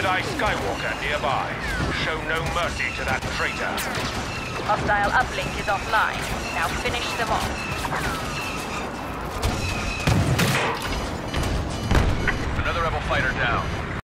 Jedi Skywalker nearby. Show no mercy to that traitor. Hostile uplink is offline. Now finish them off. Another rebel fighter down.